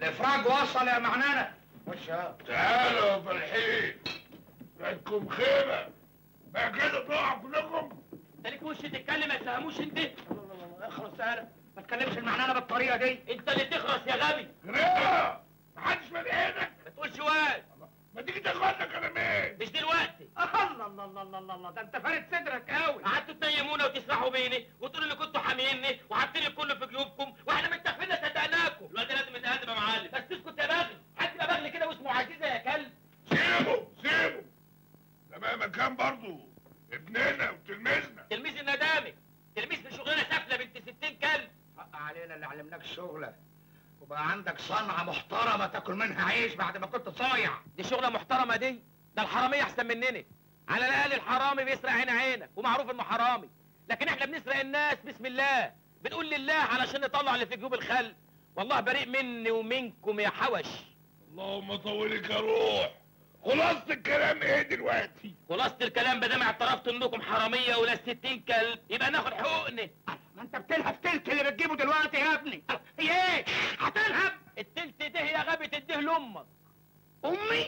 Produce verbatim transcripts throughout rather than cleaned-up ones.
الافراج وصل يا معنانه. خش يا تعالوا يا فرحين، عندكم خيمه بقى كده تقعوا كلكم. انت ليك وش تتكلم ما تفهموش انت؟ الله الله الله اخرس يالا، ما تكلمش المعنانه بالطريقه دي. انت اللي تخرس يا غبي. غريبه محدش مال ايدك. ما تقولش واد. ما تيجي تاخدنا كلامين. مش دلوقتي. الله الله الله الله الله، ده انت فارد صدرك قوي. قعدتوا تنيمونا وتسرحوا بيني وتقولوا ان كنتوا حاميني وحاطين الكل في جيوبكم واحنا متفقين صدقناكم. الواد لازم يتهدم يا معلم. بس اسكت يا بغل، حد يبقى بغل كده واسمه عزيزه يا كلب. سيبه سيبه، ده مهما كان برضه ابننا وتلميذنا. تلميذ الندامي، تلميذ في شغلانه سافله بنت ستين كلب. حق علينا اللي علمناك الشغله، وبقى عندك صنعه محترمه تاكل منها عيش بعد ما كنت صايع. دي شغله محترمه دي؟ ده الحراميه احسن مننا. على الاقل الحرامي بيسرق عين عينك ومعروف انه حرامي، لكن احنا بنسرق الناس بسم الله، بنقول لله علشان نطلع اللي في جيوب الخلق. والله بريء مني ومنكم يا حوش. اللهم طولك يا روح. خلاصة الكلام ايه دلوقتي؟ خلاصة الكلام بدام اعترفت انكم حراميه ولا ستين كلب يبقى ناخد حقوقنا. ما انت بتلهب تلت اللي بتجيبه دلوقتي يا ابني. هي ايه؟ هتلهب؟ التلت ده يا غبي تديه لامك. امي؟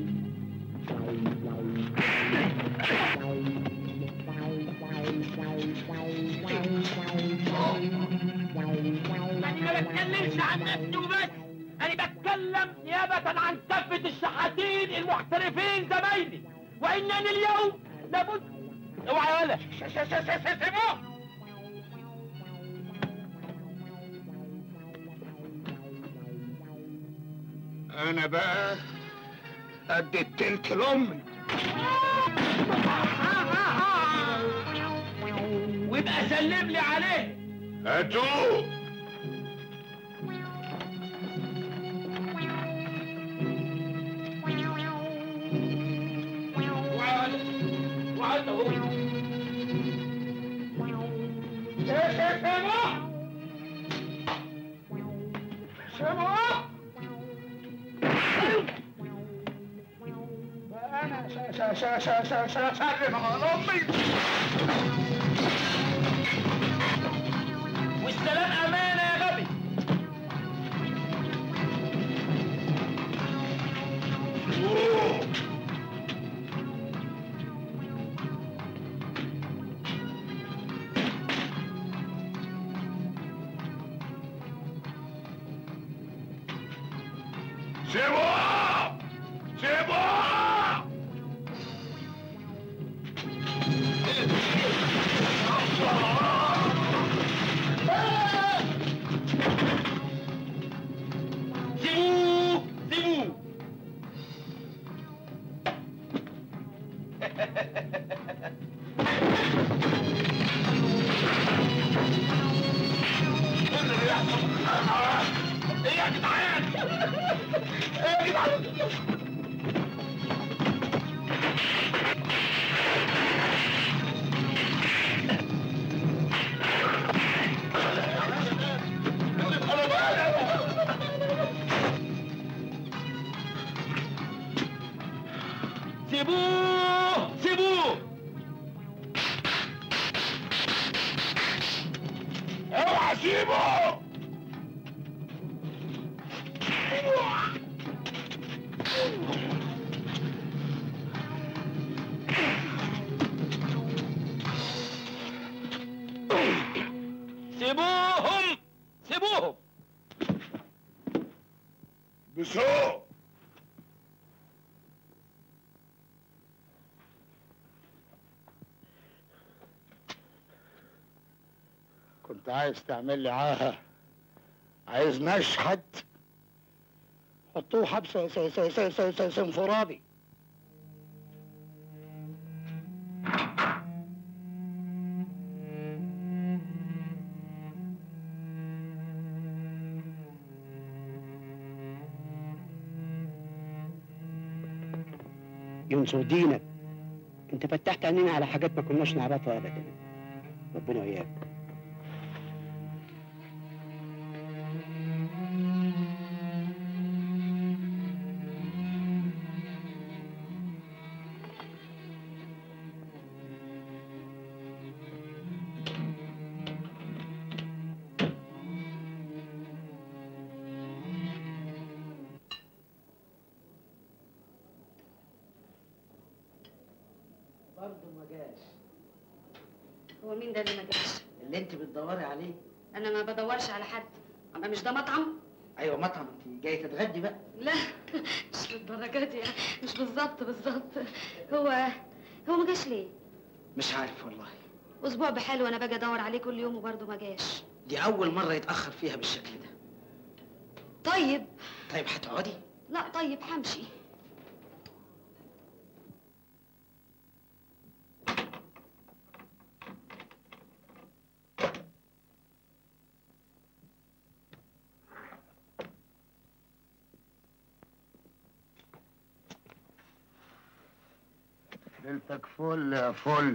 انا ما بتكلمش عن نفسي وبس، انا بتكلم نيابة عن كافة الشحاتين المحترفين زمايلي، وانني اليوم لابد. اوعى يا ولا سيبوه. انا بقى ادي التلت لامي. ويبقى سلم لي عليه. هاتوه. وعد اهو. سيبوه. انا سلم على امي. والسلام امانه يا غبي. سيبوه سيبوه. سيبوه سيبوه. ايه يا جدعان؟ ايه يا جدعان؟ سيبوه سيبوه. اوعى سيبه. سيبوهم سيبوهم. بسوق. كنت عايز تعمل لي عاهه، عايز نشحت، حطوه حبس انفرادي. ينصر دينك، انت فتحت عينينا على حاجات ما كناش نعرفها ابدا. ربنا وياك. هو مين ده اللي ما جاش؟ اللي انت بتدوري عليه. انا ما بدورش على حد. اما مش ده مطعم؟ ايوه مطعم، انت جايه تتغدي بقى. لا مش للدرجه دي، مش بالظبط بالظبط. هو هو ما جاش ليه؟ مش عارف والله. اسبوع بحاله وانا باجي ادور عليه كل يوم وبرضه ما جاش. دي اول مره يتاخر فيها بالشكل ده. طيب طيب هتقعدي؟ لا طيب همشي. ليلتك فل يا فل.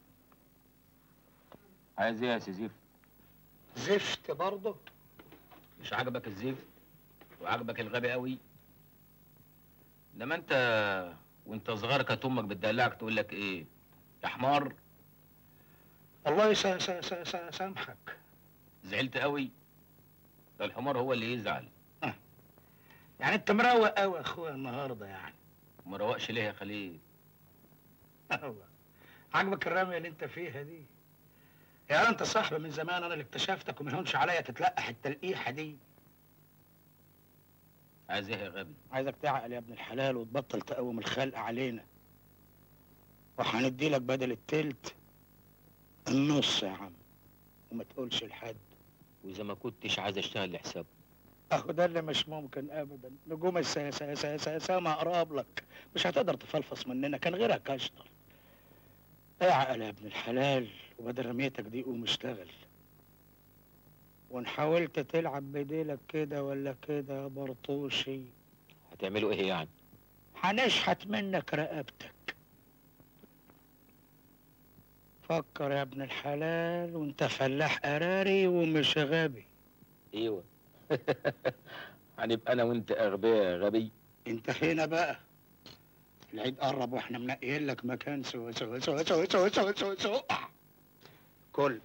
عايز ايه يا سي زفت؟ زفت برضه؟ مش عاجبك الزفت وعاجبك الغبي قوي؟ انما انت وانت صغير كانت امك بتدلعك تقول لك ايه؟ يا حمار. الله يسا سا سا سا سامحك. زعلت قوي؟ ده الحمار هو اللي يزعل. أه. يعني انت مروق قوي يا اخويا النهارده يعني. ما روقش ليه يا خليل؟ الله. عاجبك الرميه اللي انت فيها دي؟ يا انت صاحبي من زمان، انا اللي اكتشفتك وما يهونش عليا تتلقح التلقيحه دي. عايز ايه يا غبي؟ عايزك تعقل يا ابن الحلال وتبطل تقوم الخلق علينا. وهندي لك بدل التلت النص يا عم، وما تقولش لحد. واذا ما كنتش عايز اشتغل لحسابه؟ اهو ده اللي مش ممكن ابدا. نجوم السما اقرب لك، مش هتقدر تفلفص مننا، كان غيرك اشطر. اعقل يا ابن الحلال، وبدل رميتك دي قوم اشتغل. وان حاولت تلعب بديلك كده ولا كده يا برطوشي هتعملوا ايه يعني؟ هنشحت منك رقبتك. فكر يا ابن الحلال، وانت فلاح قراري ومش غبي. ايوه. هنبقى انا وانت اغبياء يا غبي. انت هنا بقى، العيد قرب واحنا منقيين لك مكان سوا سوا سوا سوا سوا سوا سوا سوا. كل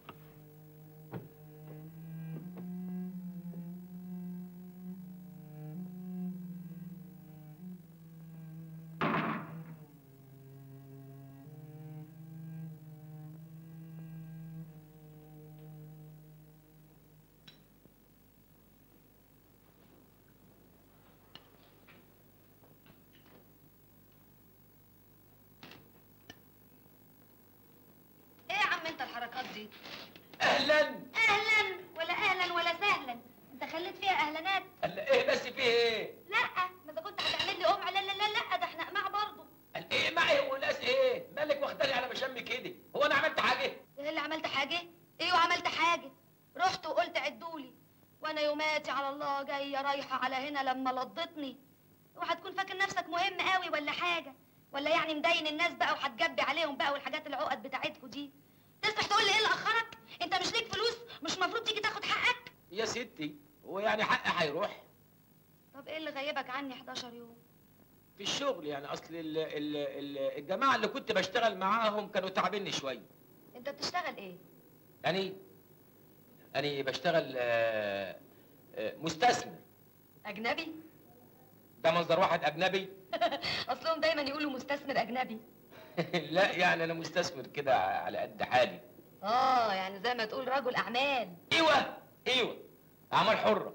دي؟ اهلا اهلا ولا اهلا ولا سهلا، انت خليت فيها اهلانات. قال ايه بس فيه ايه؟ لا ما اذا كنت هتعمل لي قمع، لا لا لا لا، ده احنا قماع برضه. قال ايه معي وناس ايه؟ مالك واخداني على مشامي كده؟ هو انا عملت حاجه؟ ايه اللي عملت حاجه؟ ايوه عملت حاجه، رحت وقلت عدولي، وانا يوماتي على الله جايه رايحه على هنا لما لضتني. وهتكون فاكر نفسك مهم قوي ولا حاجه؟ ولا يعني مدين الناس بقى وهتجبي عليهم بقى والحاجات العقد بتاعتكوا دي؟ تسمح تقول لي ايه اللي اخرك؟ انت مش ليك فلوس؟ مش المفروض تيجي تاخد حقك؟ يا ستي هو يعني حقي هيروح؟ طب ايه اللي غيبك عني حداشر يوم؟ في الشغل يعني، اصل ال ال ال الجماعه اللي كنت بشتغل معاهم كانوا تعبني شويه. انت بتشتغل ايه؟ يعني أنا بشتغل آه، آه، مستثمر. اجنبي؟ ده مصدر واحد اجنبي؟ اصلهم دايما يقولوا مستثمر اجنبي. لا يعني انا مستثمر كده على قد حالي. اه يعني زي ما تقول رجل اعمال. ايوه ايوه، اعمال حره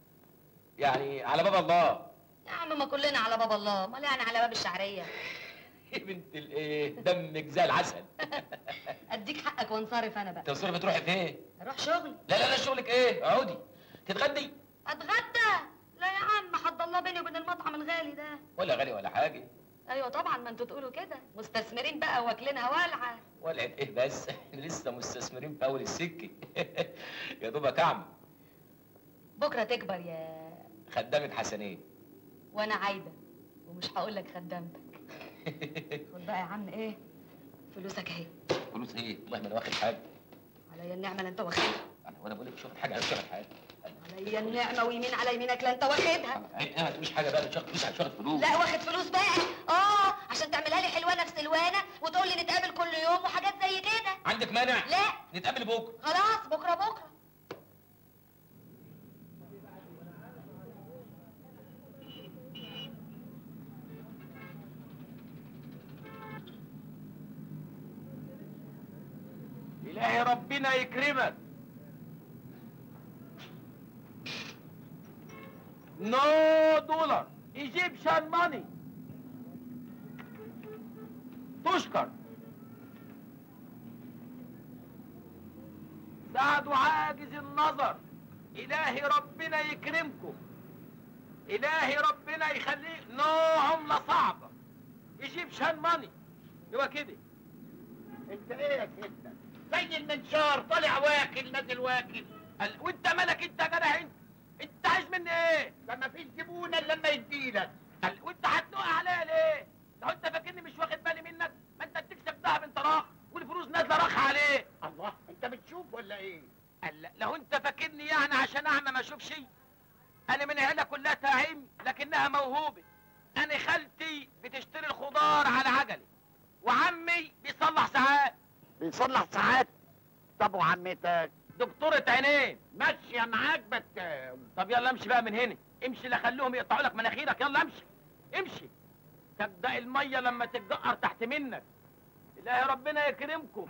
يعني، على باب الله. يا عم ما كلنا على باب الله، امال يعني على باب الشعريه. يا بنت الايه، دمك زي العسل. اديك حقك وانصرف انا بقى. تنصرفي تروحي فين؟ اروح شغلي. لا لا لا، شغلك ايه؟ اقعدي تتغدي. اتغدى؟ لا يا عم، حد الله بيني وبين المطعم الغالي ده. ولا غالي ولا حاجه. ايوه طبعا، ما انتوا تقولوا كده، مستثمرين بقى واكلينها والعه. ولعت ايه بس؟ لسه مستثمرين في اول السكه. يا دوبك اعمل. بكره تكبر يا خدامه حسنين. وانا عايده ومش هقول لك خدامتك. خد بقى يا عم ايه فلوسك اهي. فلوس ايه؟ والله ما انا واخد حاجه. عليا النعمه لا انت واخدها. انا وانا بقول لك مش واخد حاجه، انا مش واخد حاجه. عليا النعمه ويمين على يمينك لا انت واخدها. ايه ما تقوليش حاجه بقى، مش واخد فلوس، مش واخد فلوس. لا واخد فلوس بقى. اه عشان تعملها لي حلوانه في سلوانه وتقول لي نتقابل كل يوم وحاجات زي كده. عندك مانع؟ لا نتقابل بكره. خلاص بكره بكره. ربنا يكرمك. نو دولار ايجيبشن ماني. تشكر. سعد عاجز النظر، إلهي ربنا يكرمكم، إلهي ربنا يخليه. نو عملة صعبة ايجيبشن ماني. يبقى كده. انت ايه يا ستة؟ زي المنشار طالع واكل نازل واكل. قال- وانت مالك انت يا جدع؟ انت انت عايز مني ايه؟ ده مفيش زبون الا لما يديلك. قال- وانت هتنقع عليا ليه؟ لو انت فاكرني مش واخد بالي منك، ما انت بتكسب دهب انت راخ والفلوس نازله راخ عليه. الله، انت بتشوف ولا ايه؟ قال لا، لو انت فاكرني يعني عشان اعمى ما اشوفش، انا من عيله كلها تعيم لكنها موهوبه. انا خالتي بتشتري الخضار على عجله، وعمي بيصلح ساعات. بيصلح ساعات؟ طب وعمتك؟ دكتورة عينين. ماشية معاك بس. طب يلا امشي بقى من هنا، امشي لا خلوهم يقطعوا لك مناخيرك. يلا امشي امشي. تبدأ المية لما تتجقر تحت منك. إلهي ربنا يكرمكم.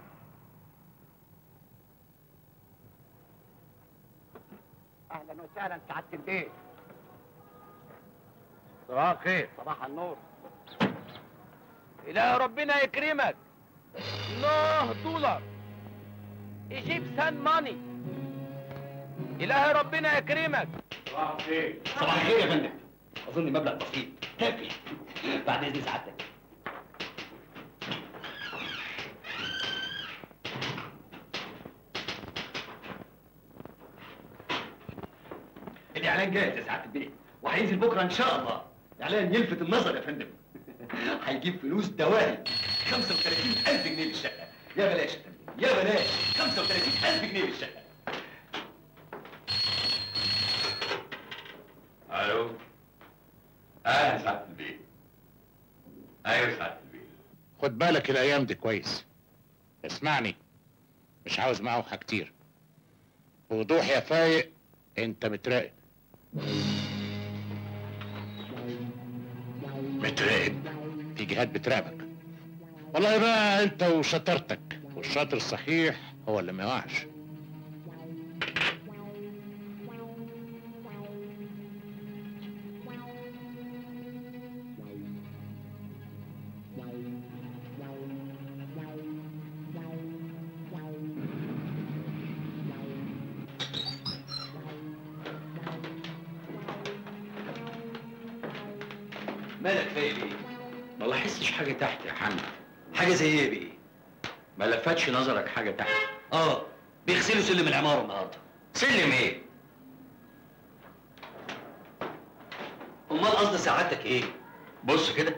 اهلا وسهلا سعادة البيت. صباح الخير. صباح النور. إلهي ربنا يكرمك. نوه دولار ايجيبسان ماني. إلهي ربنا يكرمك. صباح الخير. صباح الخير يا فندم. اظن مبلغ بسيط كافي. بعد اذن سعادتك. الاعلان جاهز يا سعاده البيت وهينزل بكره ان شاء الله. اعلان يلفت النظر يا فندم. هيجيب فلوس دواهي. خمسة وثلاثين ألف جنيه للشقه. يا بلاش يا فندم يا بلاش. خمسة وثلاثين ألف جنيه للشقه. الو. اهلا سعاده البيت. ايوه سعاده البيت. خد بالك الايام دي كويس. اسمعني، مش عاوز معوحة كتير. بوضوح يا فايق، انت متراقب. متراقب؟ في جهات بتراقبك. والله بقى انت وشطارتك، والشاطر الصحيح هو اللي ما يقعش. مالك فايق ايه؟ ما لاحظتش حاجه تحت يا حمد. حاجه زي ايه بيه؟ ما لفتش نظرك حاجه تحت؟ اه بيغسلوا سلم العماره النهارده. سلم ايه؟ امال قصد سعادتك ايه؟ بص كده.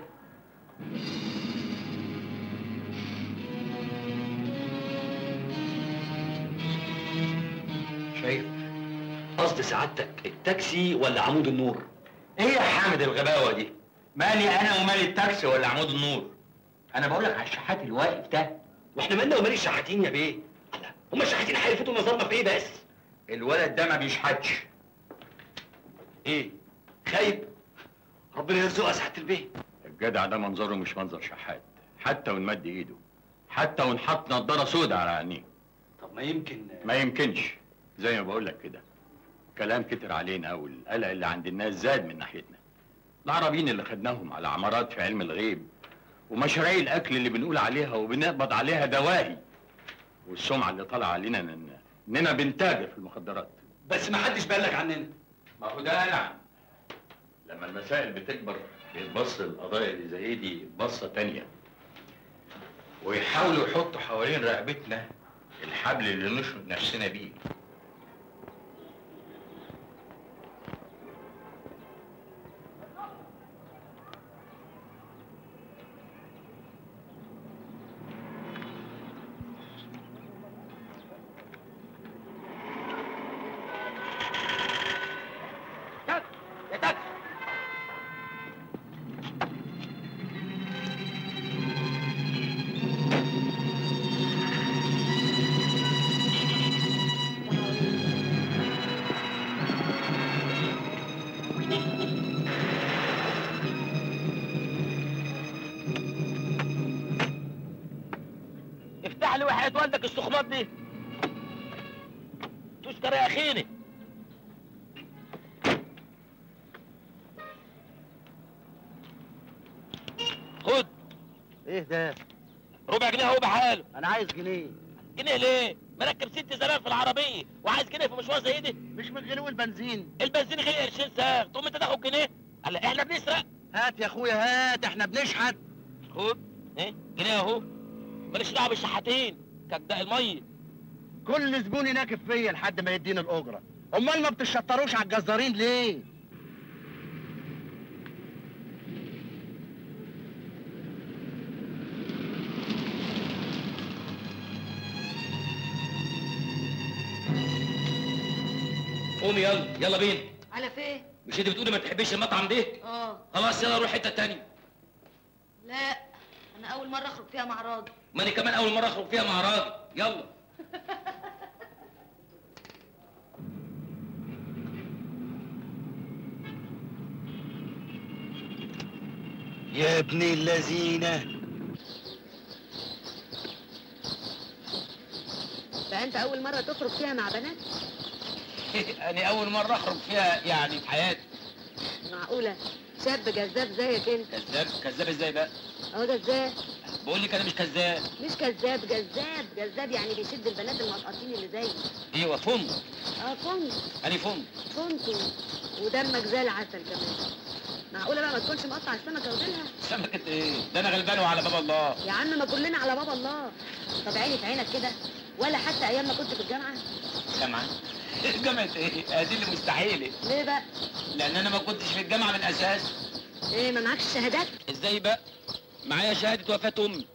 شايف؟ قصد سعادتك التاكسي ولا عمود النور؟ ايه يا حامد الغباوه دي؟ مالي انا ومال التاكسي ولا عمود النور؟ انا بقول لك على الشحات الواقف ده. واحنا مالنا ومال الشحاتين يا بيه؟ الله، هما الشحاتين هيلفتوا نظرنا في ايه بس؟ الولد ده ما بيشحتش. ايه؟ خايب؟ ربنا يرزقه يا سعاده البيه. الجدع ده منظره مش منظر شحات، حتى وان مد ايده، حتى وان حط نضاره سودا على عينيه. طب ما يمكن ما يمكنش. زي ما بقول لك كده، كلام كتر علينا والقلق اللي عند الناس زاد من ناحيتنا. العربيين اللي خدناهم على عمارات في علم الغيب، ومشاريع الاكل اللي بنقول عليها وبنقبض عليها دواهي، والسمعه اللي طالعه علينا إن- اننا بنتاجر في المخدرات. بس ما حدش بلغ عننا. ما هو ده نعم. لما المسائل بتكبر بيتبص القضايا اللي زي دي بصه تانيه، ويحاولوا يحطوا حوالين رقبتنا الحبل اللي نشرب نفسنا بيه. يا تاكسي. افتح لي وحياة والدك السخمات دي. افطر يا اخيني. خد. ايه ده؟ ربع جنيه اهو بحاله. انا عايز جنيه. جنيه ليه؟ مركب ست زمان في العربيه وعايز جنيه في مشوار زي دي؟ مش من غلو البنزين. البنزين غلي قرشين ساغ، تقوم انت تاخد جنيه؟ هلا احنا بنسرق. هات يا اخويا هات، احنا بنشحت. خد ايه؟ جنيه اهو. ماليش دعوه بالشحاتين كجداء الميه. كل زبون يناكب فيا لحد ما يديني الاجره. امال ما بتشطروش على الجزارين ليه؟ قومي يلا يلا بينا. على فين؟ مش انت بتقولي ما تحبيش المطعم ده؟ اه. خلاص يلا نروح حته تانية. لا انا اول مره اخرج فيها مع راجل. ما انا كمان اول مره اخرج فيها مع راجل. يلا. يا ابن اللذينه. ده انت اول مره تخرج فيها مع بنات؟ انا اول مره اخرج فيها يعني في حياتي. معقوله شاب جذاب زيك انت؟ كذاب؟ كذاب ازاي بقى؟ اهو جذاب. بقول لك انا مش كذاب. مش كذاب، جذاب جذاب يعني بيشد البنات المقطقطين اللي زيك. ايوه فم. اه كنت انا فم. كنت ودمك زي العسل كمان. معقوله بقى ما تكونش مقطع السمكه وديلها؟ سمكة ايه؟ ده انا غلبان وعلى باب الله. يا عم ما كلنا على باب الله. طب عيني في عينك كده، ولا حتى ايام ما كنت في الجامعه؟ جامعة؟ جامعة ايه؟ دي اللي مستحيلة. ليه بقى؟ لان انا ما كنتش في الجامعة من اساس. ايه ما معكش شهادات؟ ازاي بقى؟ معايا شهادة وفاة امي.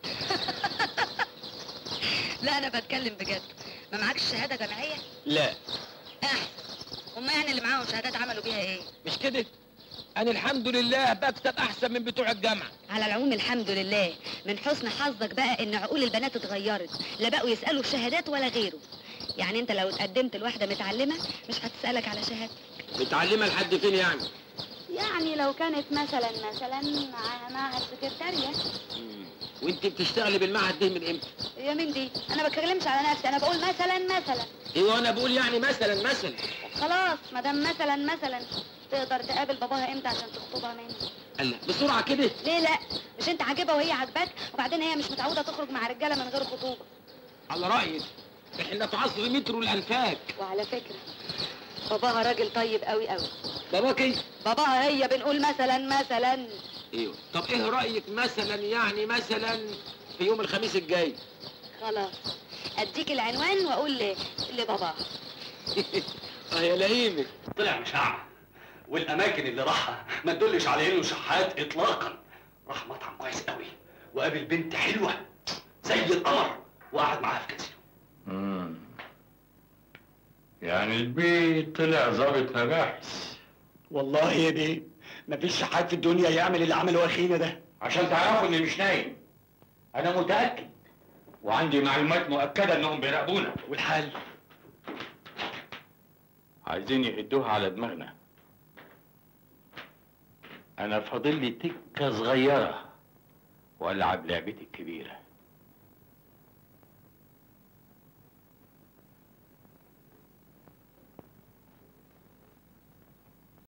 لا انا بتكلم بجد. ما معكش شهاده جامعيه؟ لا. احسن. هما يعني اللي معاهم شهادات عملوا بيها ايه؟ مش كده؟ انا الحمد لله بكسب احسن من بتوع الجامعة. على العموم الحمد لله. من حسن حظك بقى ان عقول البنات اتغيرت، لا بقوا يسالوا في شهادات ولا غيره. يعني انت لو اتقدمت لواحده متعلمه مش هتسالك على شهاده. متعلمة لحد فين يعني؟ يعني لو كانت مثلا مثلا معاها معهد سكرتاريه. وانت بتشتغلي بالمعهد ده من امتى؟ يا مين دي؟ انا ما بتكلمش على نفسي، انا بقول مثلا مثلا. ايوه انا بقول يعني مثلا مثلا. خلاص ما دام مثلا مثلا تقدر تقابل باباها امتى عشان تخطبها مني؟ الله بسرعة كده؟ ليه لا؟ مش انت عاجبها وهي عاجباك، وبعدين هي مش متعوده تخرج مع رجاله من غير خطوبه. على رأيك احنا في عصر مترو الانفاك. وعلى فكره باباها راجل طيب قوي قوي. باباك ايه؟ باباها هي بنقول مثلا مثلا. ايوه طب ايه رأيك مثلا يعني مثلا في يوم الخميس الجاي؟ خلاص اديك العنوان واقول ل... لباباها. اه يا لئيمة. طلع مش اعمى، والاماكن اللي راحها ما تدلش على انه شحات اطلاقا. راح مطعم كويس قوي وقابل بنت حلوه زي القمر وقعد معاها في كازينو. امم يعني البيت طلع ظابط مباحث. والله يا بيه مفيش شحات في الدنيا يعمل اللي عمله اخينا ده. عشان تعرفوا اني مش نايم، انا متاكد وعندي معلومات مؤكده انهم بيراقبونا. والحل؟ عايزين يهدوها على دماغنا. انا فاضل لي تكه صغيره والعب لعبتي الكبيره.